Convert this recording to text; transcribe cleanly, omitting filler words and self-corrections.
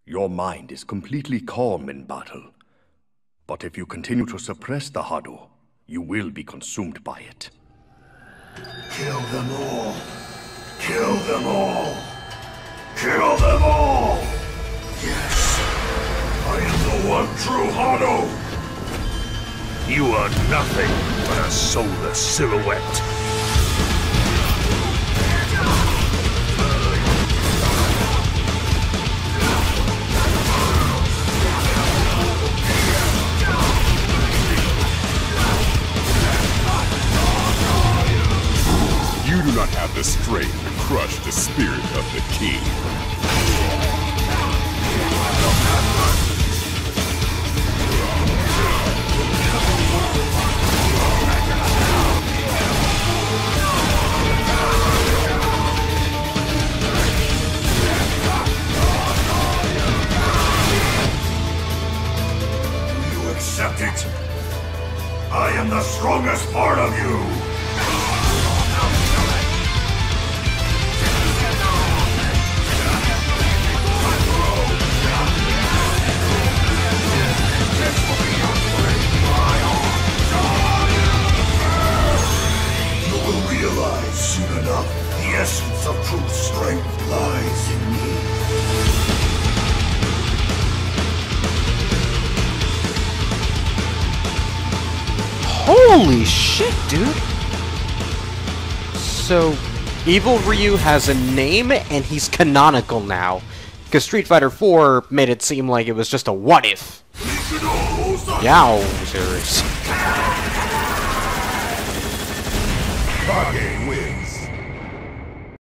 Your mind is completely calm in battle. But if you continue to suppress the Hado, you will be consumed by it. Kill them all! Kill them all! Kill them all! Yes! I am the one true Hado! You are nothing but a soulless silhouette. You do not have the strength to crush the spirit of the king. You accept it? I am the strongest part of you! Realize soon enough, the essence of true strength lies in me. Holy shit, dude! So, Evil Ryu has a name, and he's canonical now. Because Street Fighter IV made it seem like it was just a what-if. Yowzers. Kage.